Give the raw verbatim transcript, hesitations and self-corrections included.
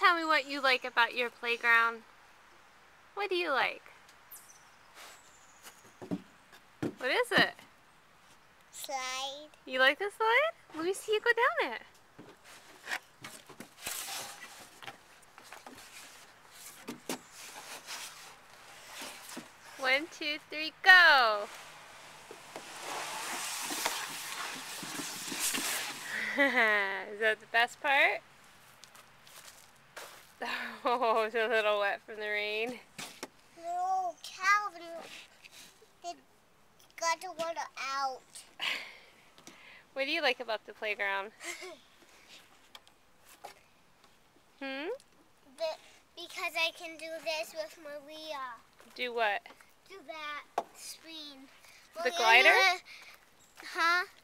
tell me what you like about your playground. What do you like? What is it? Slide. You like the slide? Let me see you go down it. One, two, three, go! Is that the best part? Oh, it's a little wet from the rain. No, Calvin, it got the water out. What do you like about the playground? Hmm? The, because I can do this with Maria. Do what? Do that screen. The glider? Huh?